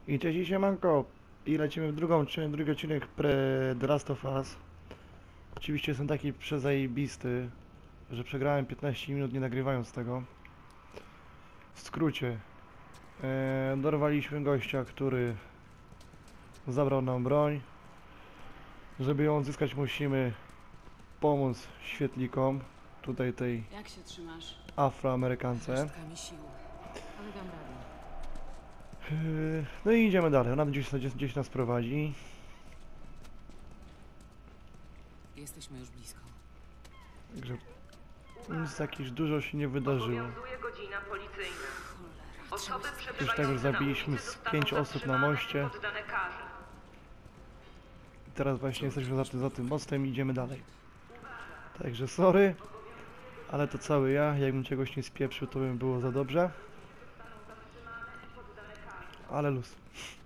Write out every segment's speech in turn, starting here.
I cześć, siemanko! I lecimy w drugi odcinek The Last of Us. Oczywiście jestem taki przezajebisty, że przegrałem 15 minut nie nagrywając tego. W skrócie, dorwaliśmy gościa, który zabrał nam broń. Żeby ją odzyskać, musimy pomóc świetlikom, tutaj tej Jak się trzymasz? Afroamerykance. Resztkami sił. Ale dam radę. No i idziemy dalej, ona gdzieś nas prowadzi. Jesteśmy już blisko. Także nic jakieś dużo się nie wydarzyło. Obowiązuje godzina policyjna. Cholera, Osoby Już tak przebywające już na zabiliśmy ulicy z zostaną 5 osób na zatrzymane moście. i poddane karze. Teraz właśnie jesteśmy za tym mostem i idziemy dalej. Także sorry, ale to cały ja. Jakbym czegoś nie spieprzył, to by było za dobrze. Ale luz.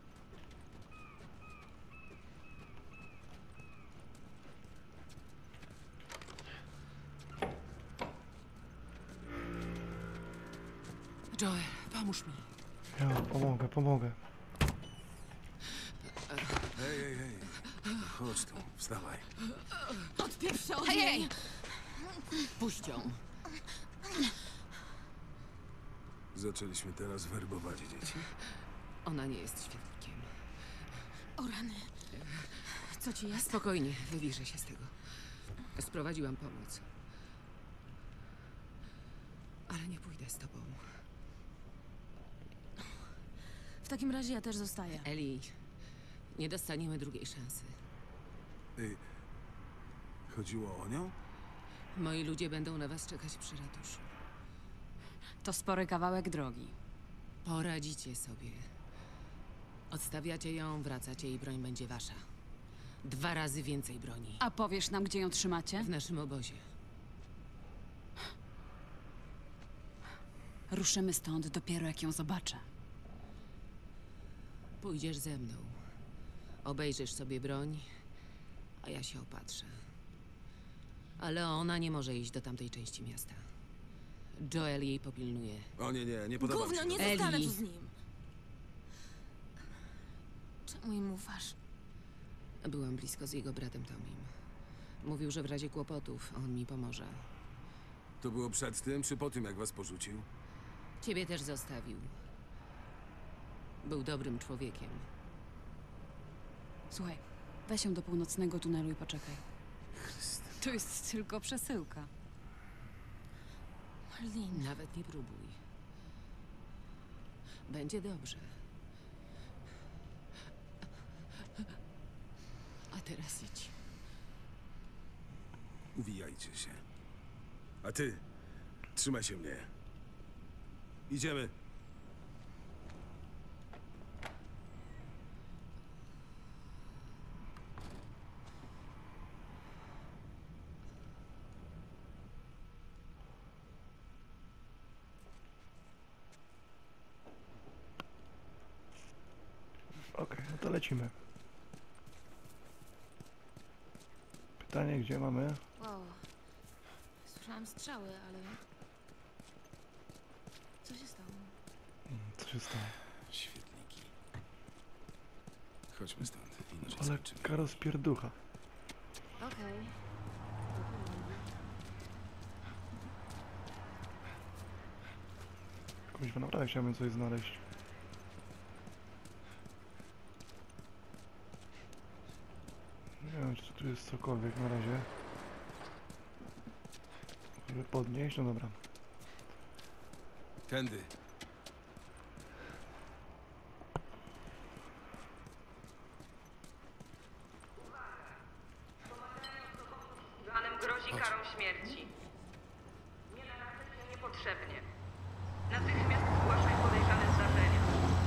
Joel, pomóż mi. Ja pomogę. Hej. Chodź tu, wstawaj. Odpieprzę od niej! Puść ją. Zaczęliśmy teraz werbować dzieci. Ona nie jest świetnikiem. O rany. Co ci jest? Spokojnie, wyliżę się z tego. Sprowadziłam pomoc. Ale nie pójdę z tobą. W takim razie ja też zostaję. Eli, nie dostaniemy drugiej szansy. Chodziło o nią? Moi ludzie będą na was czekać przy ratuszu. To spory kawałek drogi. Poradzicie sobie. Odstawiacie ją, wracacie i broń będzie wasza. 2 razy więcej broni. A powiesz nam, gdzie ją trzymacie? W naszym obozie. Ruszymy stąd dopiero jak ją zobaczę. Pójdziesz ze mną. Obejrzysz sobie broń, a ja się opatrzę. Ale ona nie może iść do tamtej części miasta. Joel jej popilnuje. O nie podoba mi Gówno, się nie to. zostanę Eli. tu z nim. Czemu im ufasz? Byłam blisko z jego bratem Tomim. Mówił, że w razie kłopotów on mi pomoże. To było przed tym, czy po tym, jak was porzucił? Ciebie też zostawił. Był dobrym człowiekiem. Słuchaj, weź ją do północnego tunelu i poczekaj. To jest tylko przesyłka. Marlene. Nawet nie próbuj. Będzie dobrze. A teraz idź. Uwijajcie się. A ty, trzymaj się mnie. Idziemy. Okej, no to lecimy. Pytanie, gdzie mamy? Wow. Słyszałam strzały, ale... Co się stało? Co się stało? Świetniki. Chodźmy stąd, inaczej Ale skończymy. rozpierducha. Okej. Kuźwa, naprawdę chciałbym coś znaleźć. Nie wiem, czy tu jest cokolwiek na razie. Żeby podnieść? No dobra. Tędy. Zanem grozi karą śmierci. Nie narażaj się niepotrzebnie. Natychmiast zgłaszaj podejrzane zdarzenia.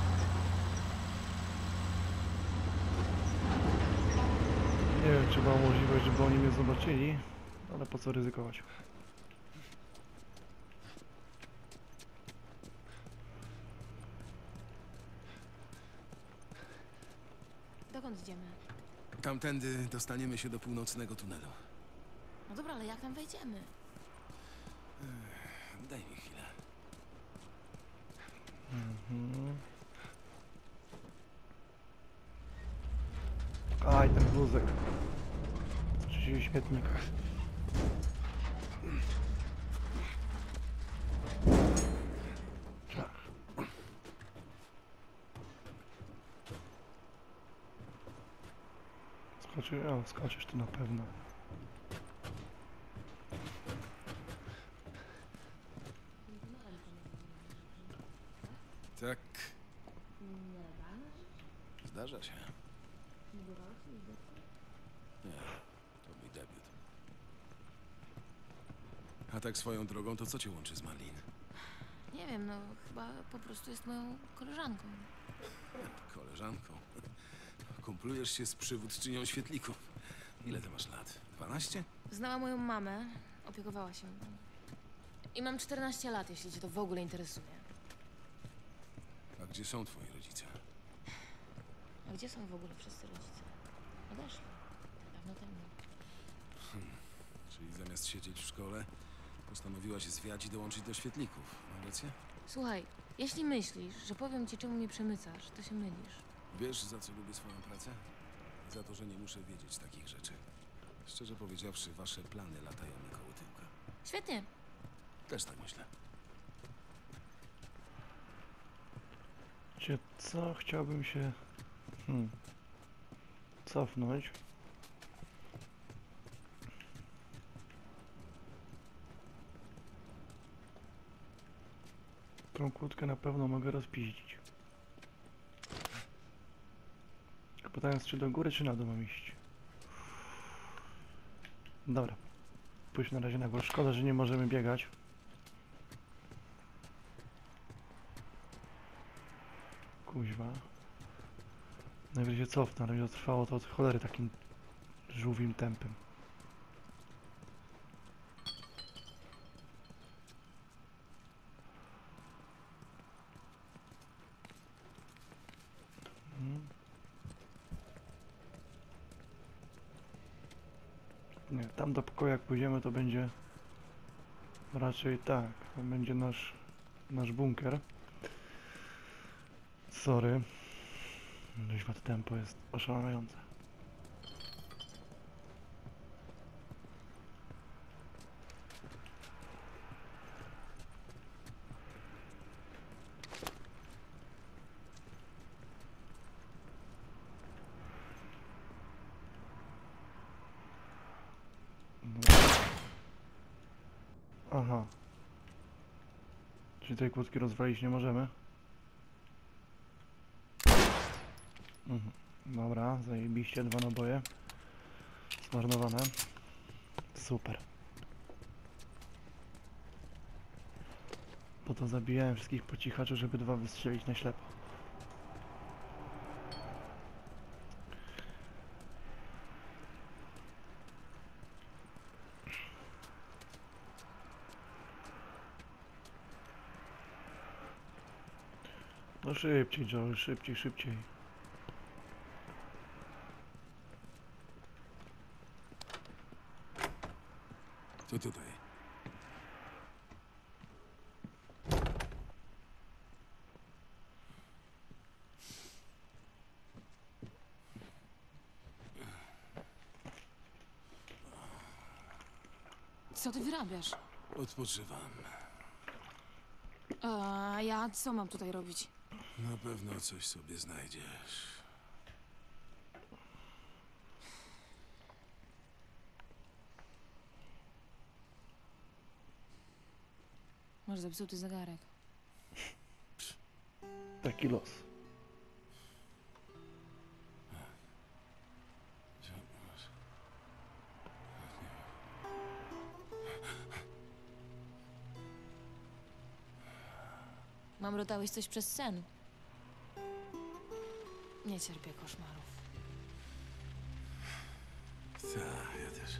Nie wiem, czy była możliwość, żeby oni mnie zobaczyli, ale po co ryzykować? Dokąd idziemy? Tamtędy dostaniemy się do północnego tunelu. No dobra, ale jak tam wejdziemy? Daj mi chwilę. Mhm. Świetnie. Skoczysz tu na pewno. Tak. Zdarza się. Nie, to mój debiut. A tak swoją drogą, to co cię łączy z Marlin? Nie wiem, no chyba po prostu jest moją koleżanką. Koleżanką. Kumplujesz się z przywódczynią świetlików. Ile ty masz lat? 12? Znała moją mamę, opiekowała się mną. I mam 14 lat, jeśli cię to w ogóle interesuje. A gdzie są twoi rodzice? A gdzie są w ogóle wszyscy rodzice? Odeszli. Dawno temu. Czyli zamiast siedzieć w szkole, postanowiłaś zwiać i dołączyć do świetlików. Mam rację? Słuchaj, jeśli myślisz, że powiem ci, czemu mnie przemycasz, to się mylisz. Wiesz, za co lubię swoją pracę? Za to, że nie muszę wiedzieć takich rzeczy. Szczerze powiedziawszy, wasze plany latają mi koło tyłka. Świetnie. Też tak myślę. Wiecie co? Chciałbym się cofnąć. Tą kłódkę na pewno mogę rozpiździć. Tylko pytanie, czy do góry, czy na dół mam iść. Dobra. Pójdź na razie na górę. Szkoda, że nie możemy biegać. Kuźwa. Najwyżej cofnę, ale będzie trwało to od cholery takim żółwim tempem. Nie, tam do pokoju jak pójdziemy, to będzie raczej tak, to będzie nasz bunkier. Sorry. Kuźwa, to tempo jest oszałamiające. Aha. Czyli tej kłódki rozwalić nie możemy? Dobra, zajebiście, 2 naboje. Zmarnowane. Super. Po to zabijałem wszystkich po cichaczu, żeby 2 wystrzelić na ślepo. No szybciej, Joel, szybciej, szybciej. To tutaj. Co ty wyrabiasz? Odpoczywam. A ja co mam tutaj robić? Na pewno coś sobie znajdziesz. Masz zepsuty zegarek. Taki los. Mamrotałeś coś przez sen? Nie cierpię koszmarów. Tak, ja też.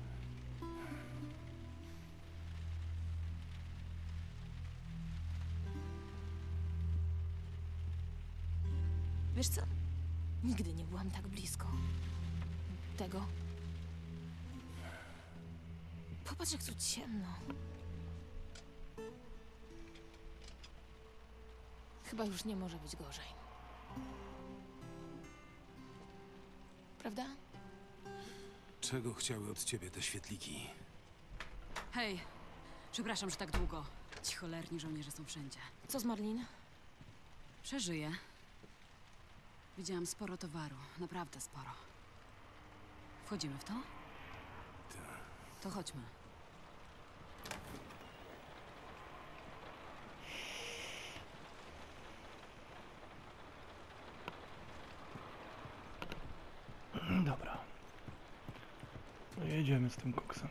Wiesz co? Nigdy nie byłam tak blisko tego. Popatrz, jak tu ciemno. Chyba już nie może być gorzej. Prawda? Czego chciały od ciebie te świetliki? Hej, przepraszam, że tak długo. Ci cholerni żołnierze są wszędzie. Co z Marlin? Przeżyję. Widziałam sporo towaru, naprawdę sporo. Wchodzimy w to? Tak. To chodźmy. Dobra. No jedziemy z tym koksem.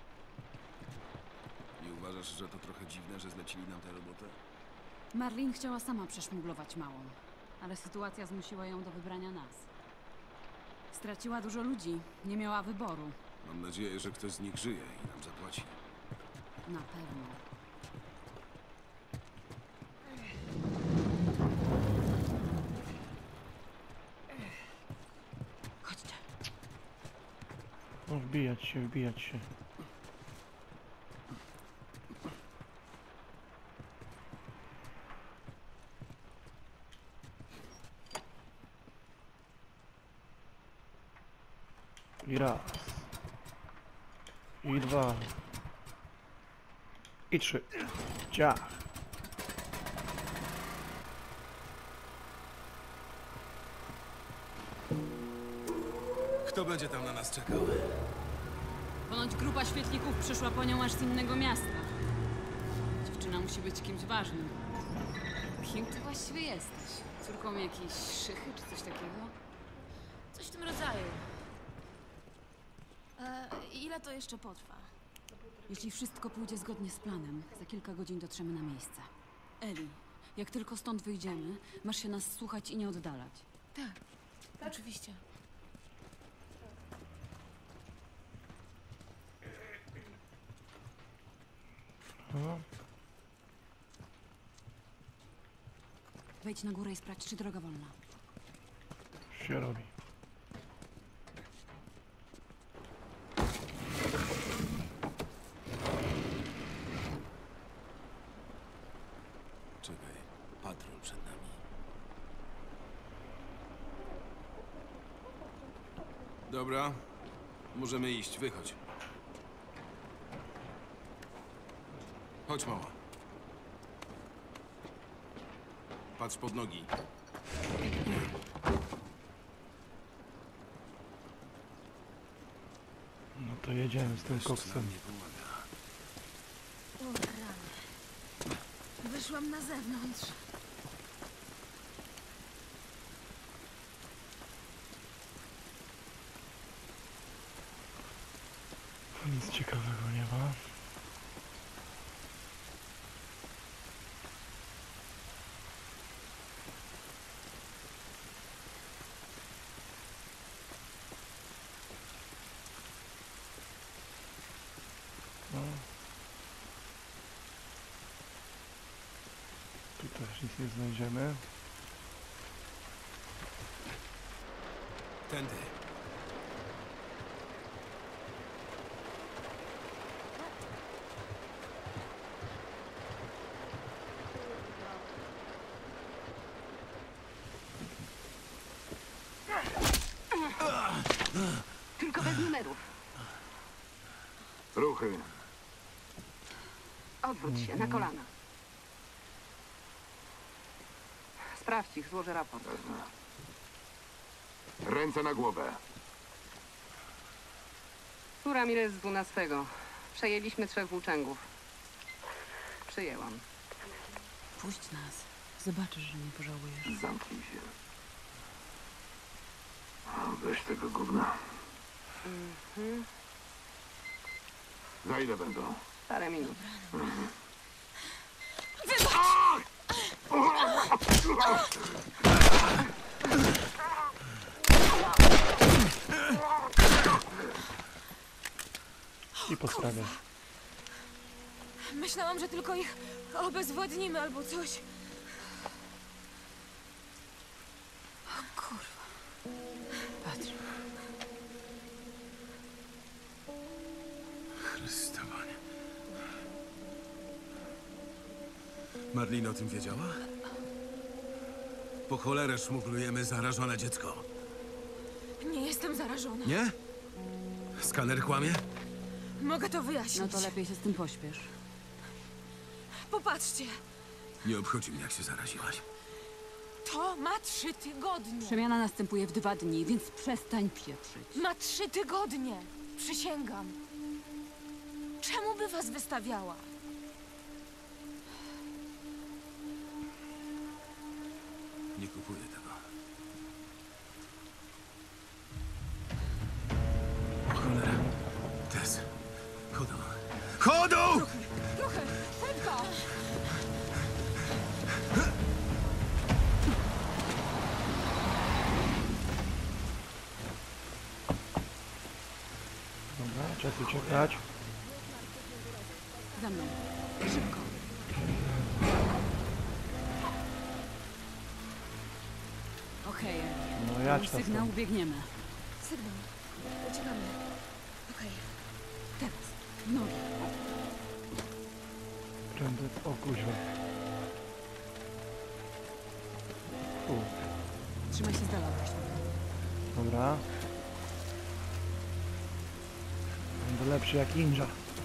Nie uważasz, że to trochę dziwne, że zlecili nam tę robotę? Marlin chciała sama przeszmuglować małą, ale sytuacja zmusiła ją do wybrania nas. Straciła dużo ludzi, nie miała wyboru. Mam nadzieję, że ktoś z nich żyje i nam zapłaci. Na pewno. Chodźcie. No wbijać się, wbijać się. I raz. I dwa. I trzy. Ciach. Kto będzie tam na nas czekał? Ponoć grupa świetlików przyszła po nią aż z innego miasta. Dziewczyna musi być kimś ważnym. Kim ty właściwie jesteś? Córką jakiejś szychy czy coś takiego? Coś w tym rodzaju. Ile to jeszcze potrwa? Jeśli wszystko pójdzie zgodnie z planem, za kilka godzin dotrzemy na miejsce. Eli, jak tylko stąd wyjdziemy, masz się nas słuchać i nie oddalać. Tak, oczywiście. No. Wejdź na górę i sprawdź, czy droga wolna. Się robi. Czekaj, patrol przed nami. Dobra, możemy iść, wychodź. Chodź, mała. Patrz pod nogi. No to jedziemy z tym Deszcz nam koksem. nie pomaga. O, rany. Wyszłam na zewnątrz. Nic ciekawego nie ma. No. Tu też nic nie znajdziemy. Tędy. Tylko bez numerów. Ruchy. Odwróć się, na kolana. Sprawdź ich, złożę raport. Ręce na głowę. Tu Ramirez z 12. Przejęliśmy 3 włóczęgów. Przyjęłam. Puść nas. Zobaczysz, że nie pożałujesz. Zamknij się. Weź tego gówna. Za ile będą? Parę minut. I po sprawie. Myślałam, że tylko ich obezwładnimy albo coś. O kurwa. Patrz. Chrystowanie. Marlin o tym wiedziała? Po cholerę szmuglujemy zarażone dziecko. Nie jestem zarażona. Nie? Skaner kłamie? Mogę to wyjaśnić. No to lepiej się z tym pośpiesz. Popatrzcie, Nie obchodzi mnie, jak się zaraziłaś. to ma 3 tygodnie. Przemiana następuje w 2 dni, więc przestań pieprzyć. Ma 3 tygodnie. Przysięgam. Czemu by was wystawiała? Nie kupuję tego. Cholera. Tess. Chodu. Chodu! Trochę, szybko! Dobra, czas uciekać. Za mną. Szybko. Okej, No ja okay, ci sygnał, biegniemy. Sygnał. Uciekamy. Okej. Teraz. W nogi. Tędy, o kuźwa. Fu, Trzymaj się z dala od pośrodku. dobra. Będę lepszy jak ninja.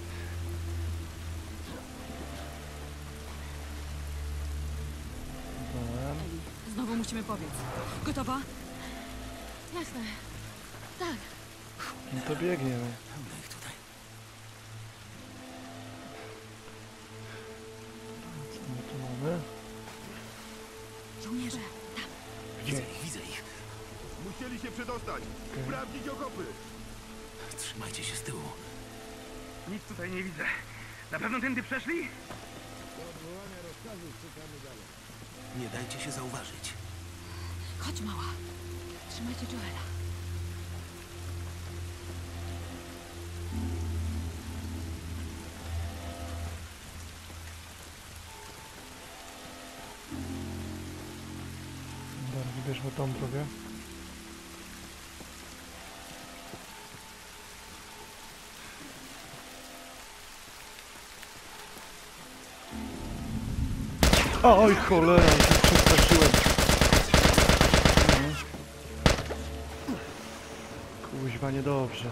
Dobra. Eli, znowu musimy powiedz. Gotowa? Jasne. Tak. No to biegniemy. Pełno ich tutaj. Co my tu mamy? Żołnierze. Gdzie? Widzę ich. Musieli się przedostać. Sprawdzić okopy. Trzymajcie się z tyłu. Nic tutaj nie widzę. Na pewno tędy przeszli? Nie dajcie się zauważyć. Chodź, mała. Trzymajcie Joela. Dobra, wybierzmy tą drogę. Oj cholera, się przestraszyłem. Kuźwa, niedobrze.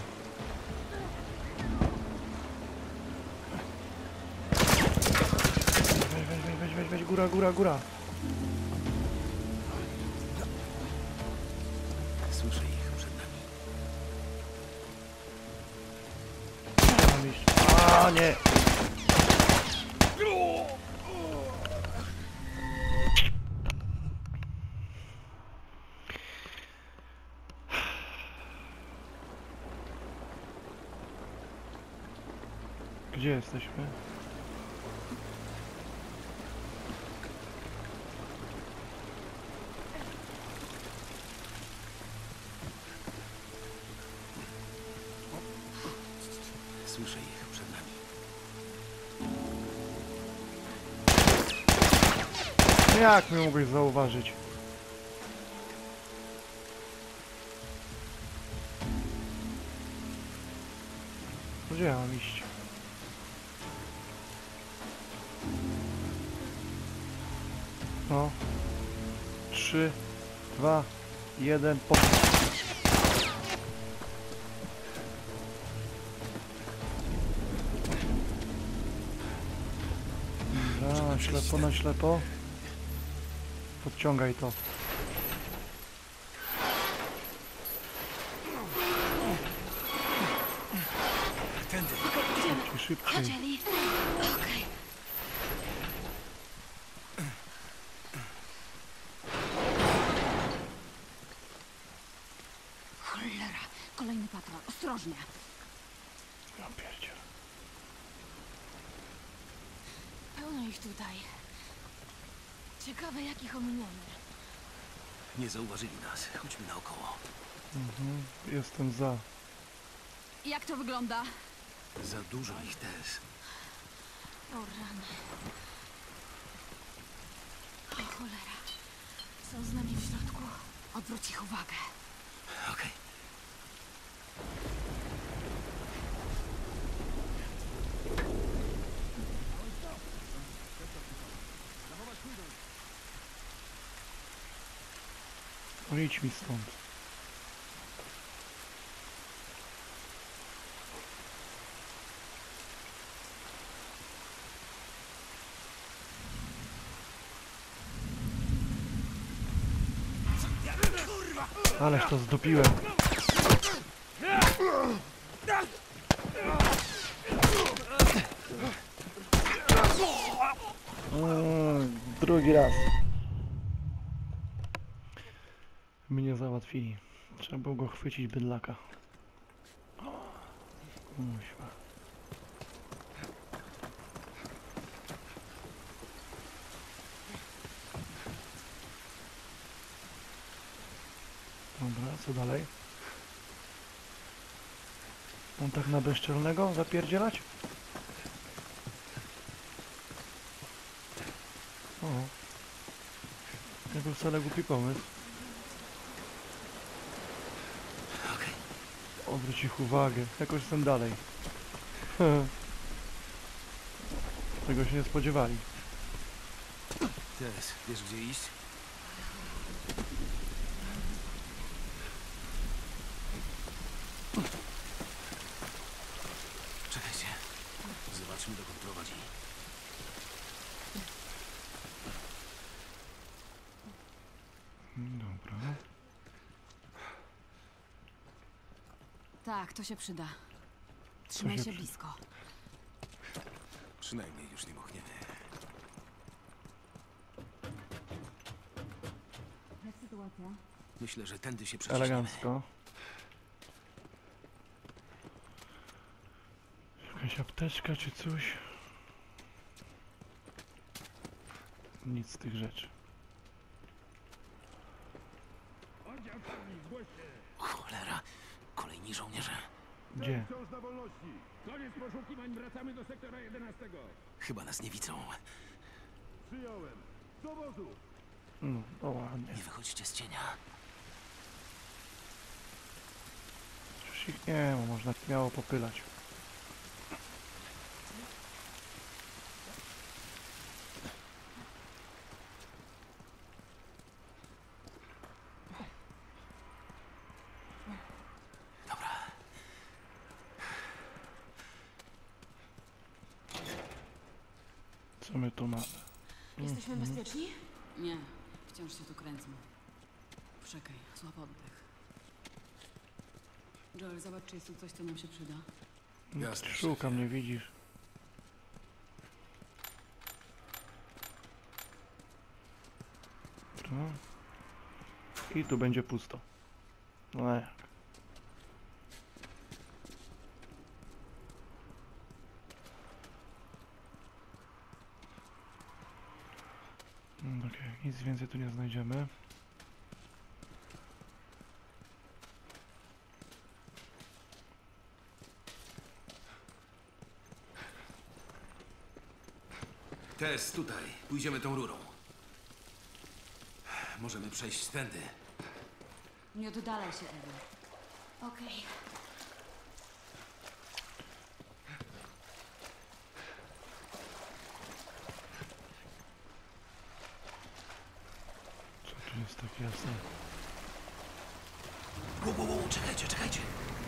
Weź, góra, góra, góra. Słyszę ich przed nami. Mam iść. A nie! Gdzie jesteśmy? Słyszę ich przed nami. Jak mnie mogłeś zauważyć? Gdzie ja mam iść? No. 3, 2, 1, po. Dobra, na ślepo, na ślepo. Podciągaj to. Tędy. Szybciej, szybciej. Chodź, Eli. Okej. Cholera. Kolejny patrol. Ostrożnie. Ja pierdzielę. Pełno ich tutaj. Ciekawe, jak ich ominiemy. Nie zauważyli nas. Chodźmy naokoło. Jestem za. Jak to wygląda? Za dużo ich też. O rany. O cholera. Są z nami w środku. Odwróć ich uwagę. Okej. No idź mi stąd. Ależ to zdopiłem. Drugi raz. Mnie załatwili. Trzeba było go chwycić, bydlaka. Kuźwa. Dobra, co dalej? On tak na bezczelnego zapierdzielać? O. To był wcale głupi pomysł. Odwróć ich uwagę. Jakoś jestem dalej. Tego się nie spodziewali. Tess, wiesz gdzie iść? Czekajcie. Zobaczmy dokąd prowadzi. Dobra. Tak, to się przyda. Trzymaj się się przyda? blisko. Przynajmniej już nie mochniemy. Jak sytuacja? Myślę, że tędy się przeciśniemy. Elegancko. Jakaś apteczka czy coś? Nic z tych rzeczy. Cholera. Kolejni żołnierze. Gdzie? Wciąż na wolności. Koniec poszukiwań, wracamy do sektora 11. Chyba nas nie widzą. Przyjąłem. Do wozu. No, o ładnie. Nie wychodźcie z cienia. Przecież ich nie ma, można śmiało popylać. Dobra. Co my tu mamy? Jesteśmy bezpieczni? Nie, wciąż się tu kręcą. Poczekaj, złap oddech. Joel, zobacz, czy jest tu coś, co nam się przyda. Jasne, Szukam, szefie. nie widzisz. No. I tu będzie pusto. No jak? Okej, nic więcej tu nie znajdziemy. Tess, tutaj. Pójdziemy tą rurą. Możemy przejść tędy. Nie oddalaj się, Ewy. Okej. Co tu jest tak jasne? Wow, czekajcie, czekajcie.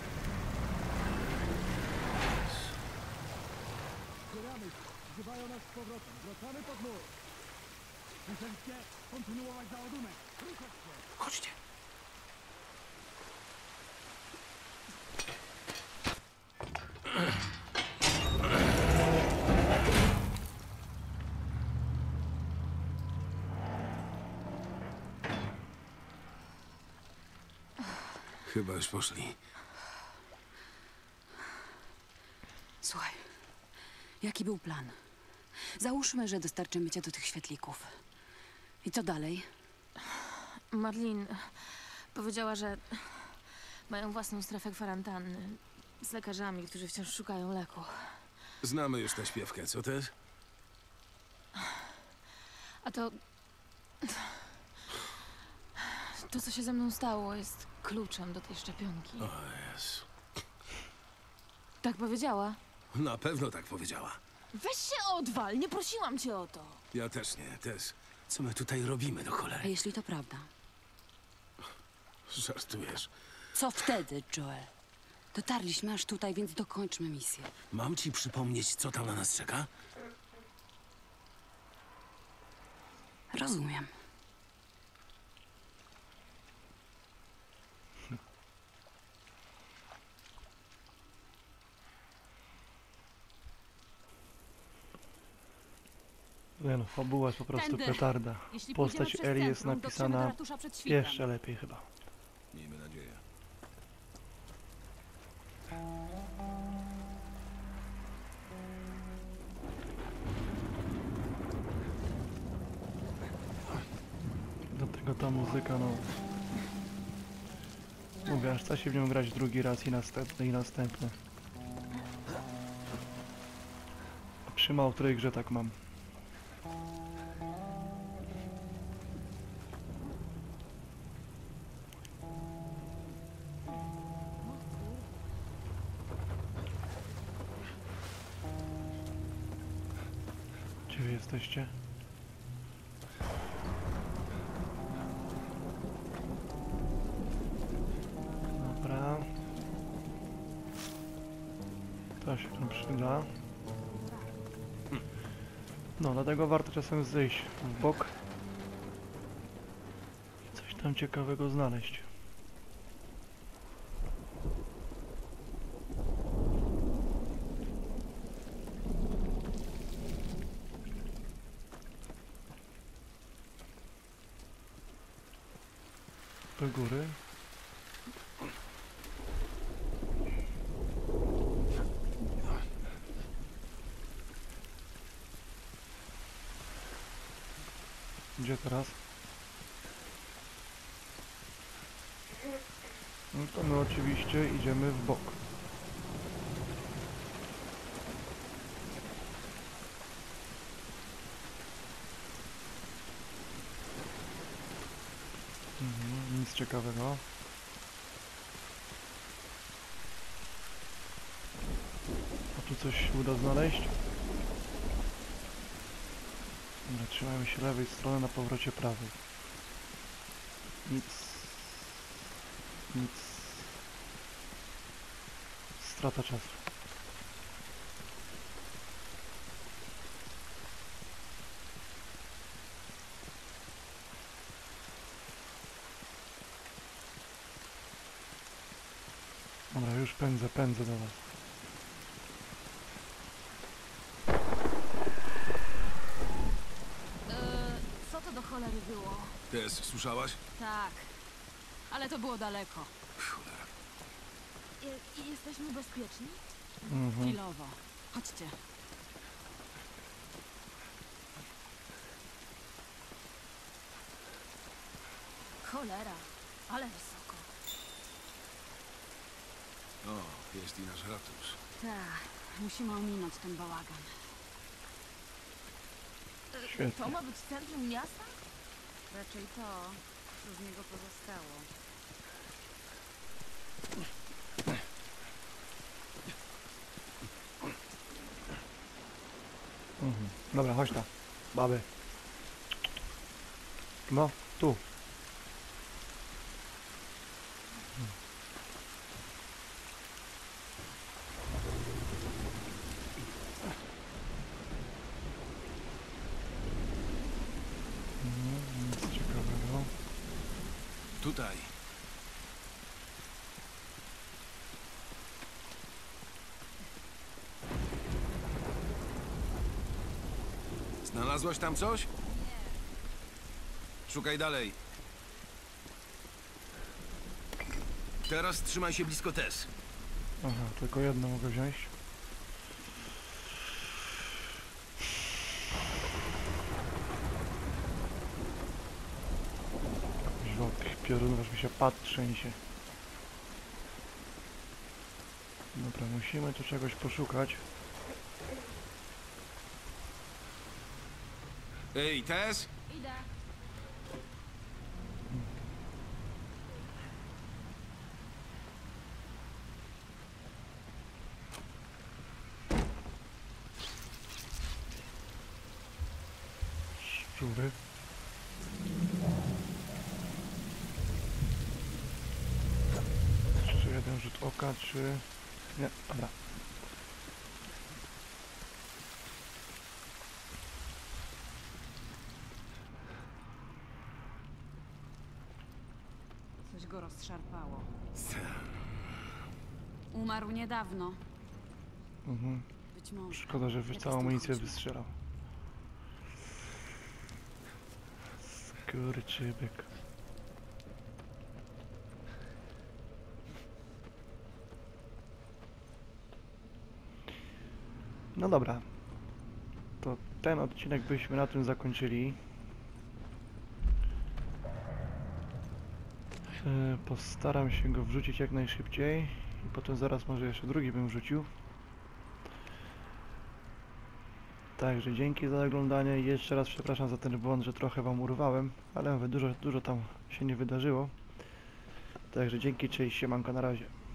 Wzywają nas z powrotem. Wracamy pod mur. Musieliście kontynuować załadunek. Ruszać się. Chodźcie. Chyba już poszli. Słuchaj, jaki był plan? Załóżmy, że dostarczymy cię do tych świetlików. I co dalej? Marlin powiedziała, że mają własną strefę kwarantanny z lekarzami, którzy wciąż szukają leku. Znamy już tę śpiewkę, co też? A to... To, co się ze mną stało, jest kluczem do tej szczepionki. O Jezu. Tak powiedziała. Na pewno tak powiedziała. Weź się odwal, nie prosiłam cię o to. Ja też nie, też. Co my tutaj robimy do A cholery? jeśli to prawda? Żartujesz. Co wtedy, Joel? Dotarliśmy aż tutaj, więc dokończmy misję. Mam ci przypomnieć, co tam na nas czeka? Rozumiem. Nie no, fabuła jest po prostu Tędy. petarda. Jeśli Postać pójdziemy Eli przez jest centrum, dotrzemy do napisana ratusza przed świtem. jeszcze lepiej chyba. Miejmy nadzieję. Do tego ta muzyka, no... Mówię, aż chce się w nią grać drugi raz i następny i następny. Przy mało której grze tak mam. Gdzie wy jesteście? Dobra. To się tam przyda. No, dlatego warto czasem zejść w bok. Coś tam ciekawego znaleźć. Do góry. Gdzie teraz? No to my oczywiście idziemy w bok. Nic ciekawego. A tu coś się uda znaleźć? Dobra, trzymajmy się lewej strony, na powrocie prawej. Nic. Nic. Strata czasu. Dobra, już pędzę do was. Co to do cholery było? Tess, słyszałaś? Tak. Ale to było daleko. Cholera. I jesteśmy bezpieczni? Chwilowo. Chodźcie. Cholera, ale wysoko. O, jest i nasz ratusz. Tak. Musimy ominąć ten bałagan. Świetnie. To ma być centrum miasta? Raczej to, co z niego pozostało. Dobra, chodź tam. Baby. No, tu. Nic ciekawego. Tutaj. Znalazłaś tam coś? Szukaj dalej. Teraz trzymaj się blisko Tess. Aha, tylko jedno mogę wziąć. Od tych piorunów aż mi się pad trzęsie. Dobra, musimy tu czegoś poszukać. Ej, Tess? Idę. Szczury. Czy jeden rzut oka, czy... Nie, dobra. Coś go rozszarpało. Umarł niedawno. Mhm. Być może. Szkoda, że Jak całą stąd amunicję chodźmy? wystrzelał. Skurczybyk. No dobra. To ten odcinek byśmy na tym zakończyli. Postaram się go wrzucić jak najszybciej i potem zaraz może jeszcze drugi bym wrzucił. Także dzięki za oglądanie i jeszcze raz przepraszam za ten błąd, że trochę wam urwałem, ale mówię, dużo tam się nie wydarzyło. Także dzięki, cześć, siemanko, na razie.